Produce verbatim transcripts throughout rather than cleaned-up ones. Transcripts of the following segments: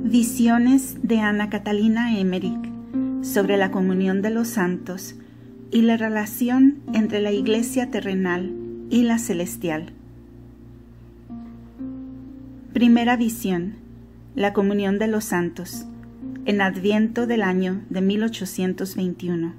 Visiones de Ana Catalina Emmerich sobre la comunión de los santos y la relación entre la iglesia terrenal y la celestial. Primera visión: la comunión de los santos, en Adviento del año de mil ochocientos veintiuno.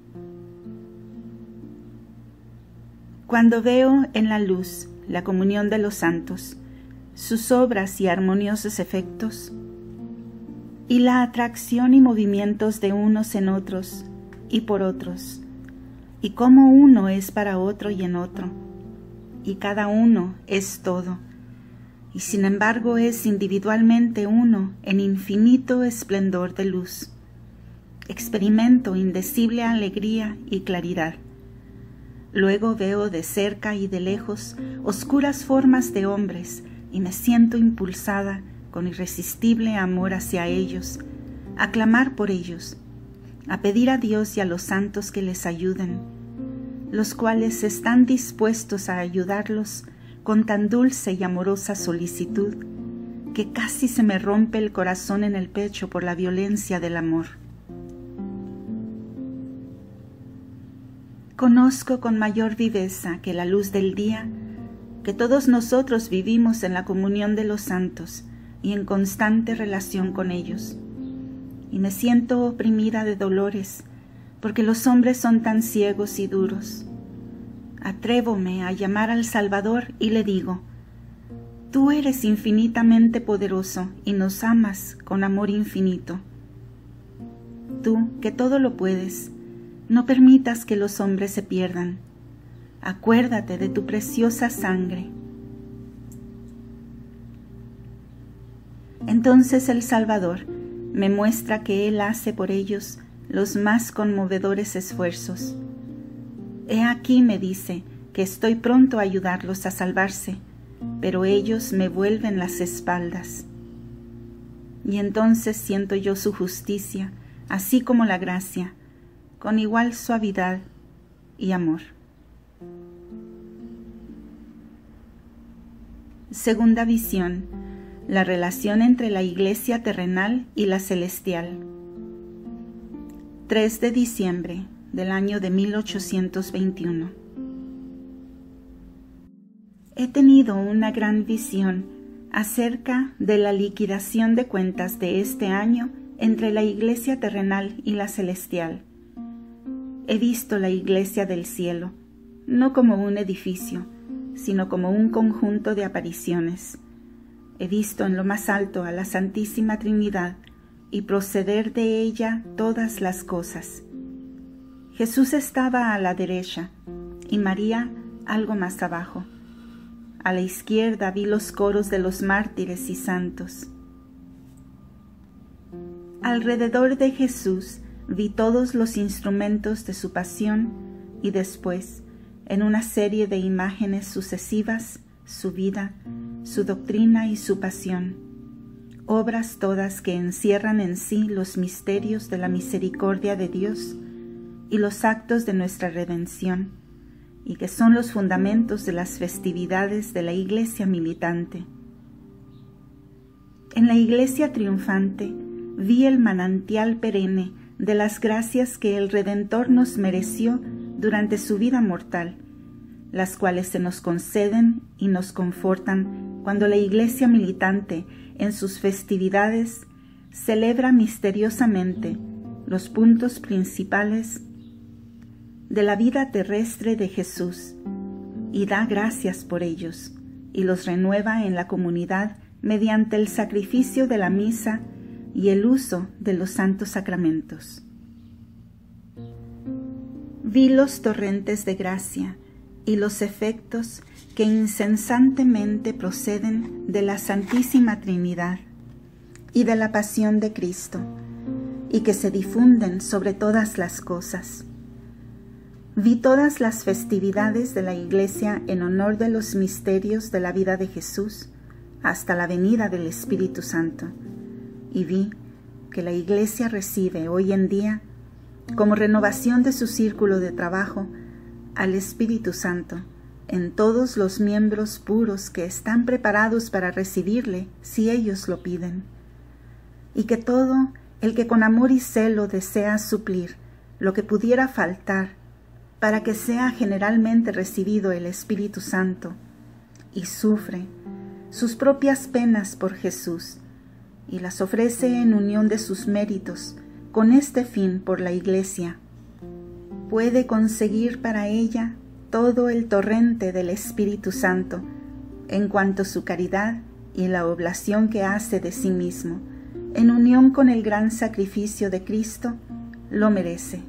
Cuando veo en la luz la comunión de los santos, sus obras y armoniosos efectos, y la atracción y movimientos de unos en otros y por otros, y cómo uno es para otro y en otro, y cada uno es todo, y sin embargo es individualmente uno en infinito esplendor de luz. Experimento indecible alegría y claridad. Luego veo de cerca y de lejos oscuras formas de hombres y me siento impulsada con irresistible amor hacia ellos, a clamar por ellos, a pedir a Dios y a los santos que les ayuden, los cuales están dispuestos a ayudarlos con tan dulce y amorosa solicitud que casi se me rompe el corazón en el pecho por la violencia del amor. Conozco con mayor viveza que la luz del día que todos nosotros vivimos en la comunión de los santos y en constante relación con ellos, y me siento oprimida de dolores porque los hombres son tan ciegos y duros. Atrévome a llamar al Salvador y le digo: tú eres infinitamente poderoso y nos amas con amor infinito. Tú, que todo lo puedes, no permitas que los hombres se pierdan. Acuérdate de tu preciosa sangre. Entonces el Salvador me muestra que Él hace por ellos los más conmovedores esfuerzos. He aquí, me dice, que estoy pronto a ayudarlos a salvarse, pero ellos me vuelven las espaldas. Y entonces siento yo su justicia, así como la gracia, con igual suavidad y amor. Segunda visión: la relación entre la iglesia terrenal y la celestial. tres de diciembre del año de mil ochocientos veintiuno. He tenido una gran visión acerca de la liquidación de cuentas de este año entre la iglesia terrenal y la celestial. He visto la iglesia del cielo, no como un edificio, sino como un conjunto de apariciones. He visto en lo más alto a la Santísima Trinidad y proceder de ella todas las cosas. Jesús estaba a la derecha y María algo más abajo. A la izquierda vi los coros de los mártires y santos. Alrededor de Jesús vi todos los instrumentos de su pasión y después, en una serie de imágenes sucesivas, su vida, su doctrina y su pasión, obras todas que encierran en sí los misterios de la misericordia de Dios y los actos de nuestra redención, y que son los fundamentos de las festividades de la Iglesia militante. En la Iglesia triunfante vi el manantial perenne de las gracias que el Redentor nos mereció durante su vida mortal, las cuales se nos conceden y nos confortan cuando la Iglesia militante en sus festividades celebra misteriosamente los puntos principales de la vida terrestre de Jesús y da gracias por ellos y los renueva en la comunidad mediante el sacrificio de la misa y el uso de los santos sacramentos. Vi los torrentes de gracia y los efectos que incesantemente proceden de la Santísima Trinidad y de la pasión de Cristo, y que se difunden sobre todas las cosas. Vi todas las festividades de la Iglesia en honor de los misterios de la vida de Jesús hasta la venida del Espíritu Santo, y vi que la Iglesia recibe hoy en día, como renovación de su círculo de trabajo, al Espíritu Santo en todos los miembros puros que están preparados para recibirle si ellos lo piden. y que todo el que con amor y celo desea suplir lo que pudiera faltar para que sea generalmente recibido el Espíritu Santo, y sufre sus propias penas por Jesús, y las ofrece en unión de sus méritos con este fin por la Iglesia, puede conseguir para ella todo el torrente del Espíritu Santo, en cuanto su caridad y la oblación que hace de sí mismo, en unión con el gran sacrificio de Cristo, lo merece.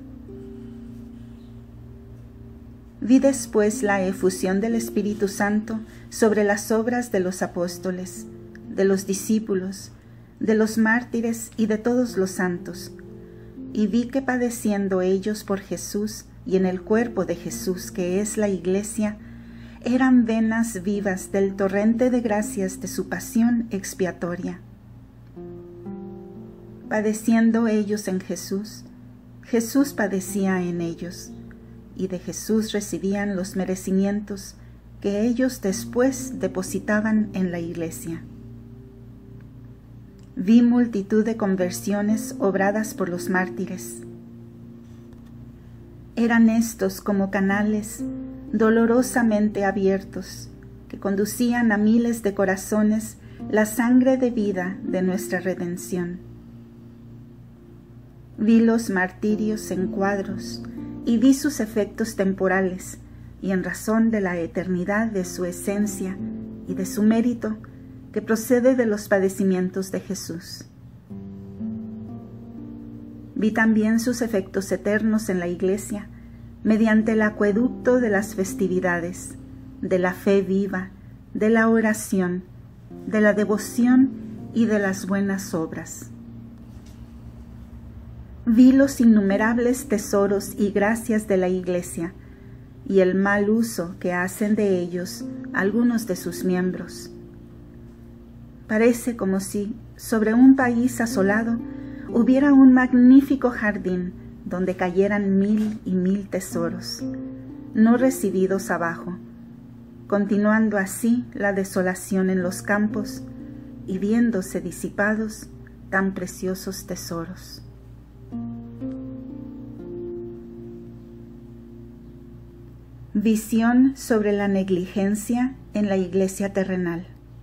Vi después la efusión del Espíritu Santo sobre las obras de los apóstoles, de los discípulos, de los mártires y de todos los santos, y vi que padeciendo ellos por Jesús y en el cuerpo de Jesús, que es la Iglesia, eran venas vivas del torrente de gracias de su pasión expiatoria. Padeciendo ellos en Jesús, Jesús padecía en ellos, y de Jesús recibían los merecimientos que ellos después depositaban en la Iglesia. Vi multitud de conversiones obradas por los mártires. Eran estos como canales dolorosamente abiertos que conducían a miles de corazones la sangre de vida de nuestra redención. Vi los martirios en cuadros y vi sus efectos temporales, y en razón de la eternidad de su esencia y de su mérito que procede de los padecimientos de Jesús. Vi también sus efectos eternos en la Iglesia, mediante el acueducto de las festividades, de la fe viva, de la oración, de la devoción y de las buenas obras. Vi los innumerables tesoros y gracias de la Iglesia, y el mal uso que hacen de ellos algunos de sus miembros. Parece como si sobre un país asolado hubiera un magnífico jardín donde cayeran mil y mil tesoros, no recibidos abajo, continuando así la desolación en los campos y viéndose disipados tan preciosos tesoros. Visión sobre la negligencia en la Iglesia terrenal.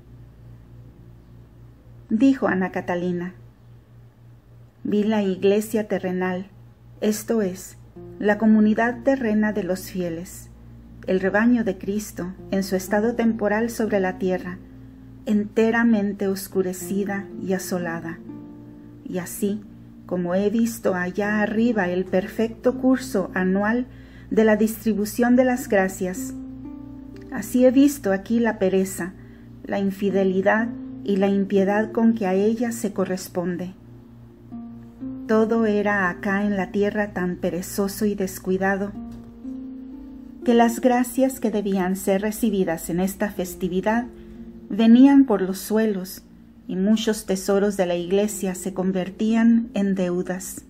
Dijo Ana Catalina: vi la Iglesia terrenal, esto es, la comunidad terrena de los fieles, el rebaño de Cristo en su estado temporal sobre la tierra, enteramente oscurecida y asolada. Y así, como he visto allá arriba el perfecto curso anual de la distribución de las gracias, así he visto aquí la pereza, la infidelidad y la impiedad con que a ella se corresponde. Todo era acá en la tierra tan perezoso y descuidado, que las gracias que debían ser recibidas en esta festividad venían por los suelos, y muchos tesoros de la Iglesia se convertían en deudas.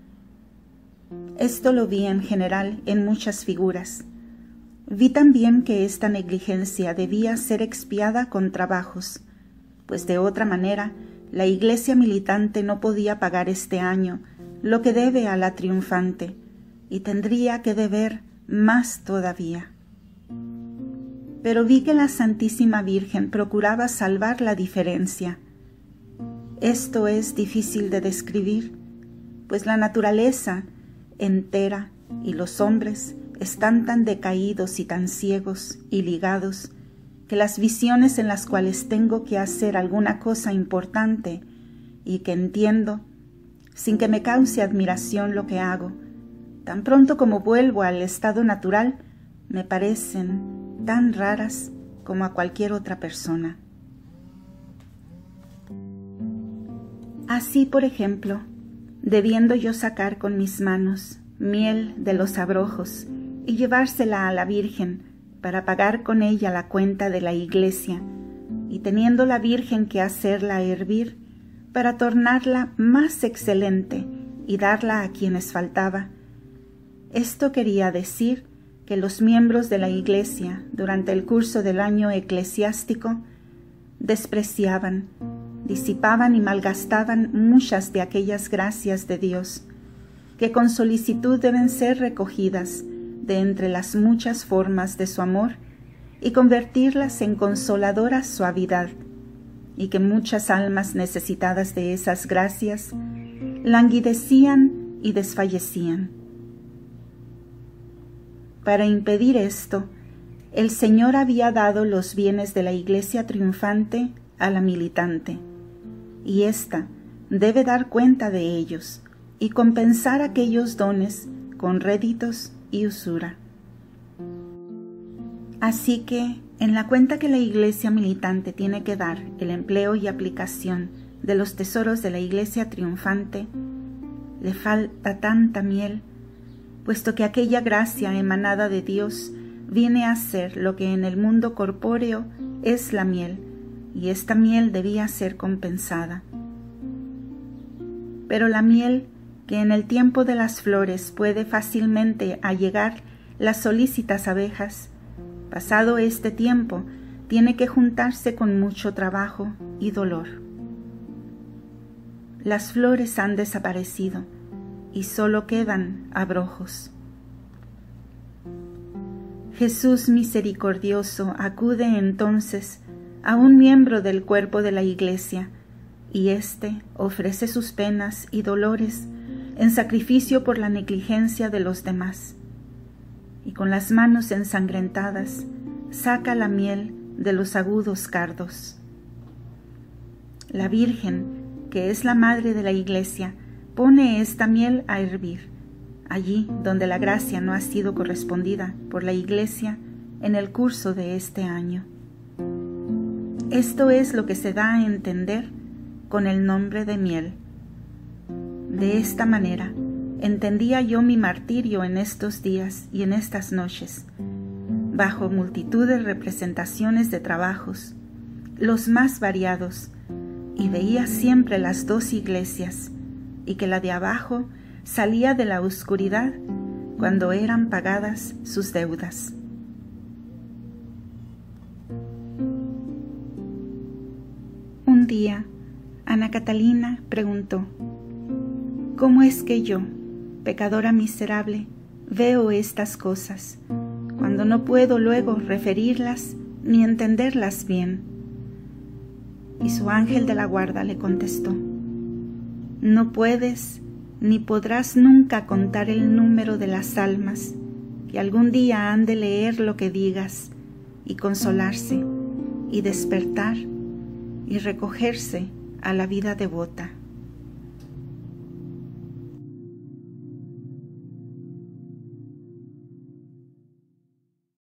Esto lo vi en general en muchas figuras. Vi también que esta negligencia debía ser expiada con trabajos, pues de otra manera la Iglesia militante no podía pagar este año lo que debe a la triunfante, y tendría que deber más todavía. Pero vi que la Santísima Virgen procuraba salvar la diferencia. Esto es difícil de describir, pues la naturaleza entera y los hombres están tan decaídos y tan ciegos y ligados que las visiones en las cuales tengo que hacer alguna cosa importante y que entiendo, sin que me cause admiración lo que hago, tan pronto como vuelvo al estado natural, me parecen tan raras como a cualquier otra persona. Así, por ejemplo, debiendo yo sacar con mis manos miel de los abrojos y llevársela a la Virgen para pagar con ella la cuenta de la Iglesia, y teniendo la Virgen que hacerla hervir para tornarla más excelente y darla a quienes faltaba, esto quería decir que los miembros de la Iglesia durante el curso del año eclesiástico despreciaban disipaban y malgastaban muchas de aquellas gracias de Dios, que con solicitud deben ser recogidas de entre las muchas formas de su amor y convertirlas en consoladora suavidad, y que muchas almas necesitadas de esas gracias languidecían y desfallecían. Para impedir esto, el Señor había dado los bienes de la Iglesia triunfante a la militante, y ésta debe dar cuenta de ellos y compensar aquellos dones con réditos y usura. Así que, en la cuenta que la Iglesia militante tiene que dar el empleo y aplicación de los tesoros de la Iglesia triunfante, le falta tanta miel, puesto que aquella gracia emanada de Dios viene a ser lo que en el mundo corpóreo es la miel, y esta miel debía ser compensada. Pero la miel, que en el tiempo de las flores puede fácilmente allegar las solícitas abejas, pasado este tiempo, tiene que juntarse con mucho trabajo y dolor. Las flores han desaparecido y solo quedan abrojos. Jesús misericordioso acude entonces a un miembro del cuerpo de la Iglesia, y éste ofrece sus penas y dolores en sacrificio por la negligencia de los demás, y con las manos ensangrentadas saca la miel de los agudos cardos. La Virgen, que es la Madre de la Iglesia, pone esta miel a hervir, allí donde la gracia no ha sido correspondida por la Iglesia en el curso de este año. Esto es lo que se da a entender con el nombre de miel. De esta manera entendía yo mi martirio en estos días y en estas noches, bajo multitud de representaciones de trabajos, los más variados, y veía siempre las dos iglesias, y que la de abajo salía de la oscuridad cuando eran pagadas sus deudas. Un día, Ana Catalina preguntó: ¿cómo es que yo, pecadora miserable, veo estas cosas, cuando no puedo luego referirlas ni entenderlas bien? Y su ángel de la guarda le contestó: no puedes ni podrás nunca contar el número de las almas que algún día han de leer lo que digas y consolarse y despertar y recogerse a la vida devota.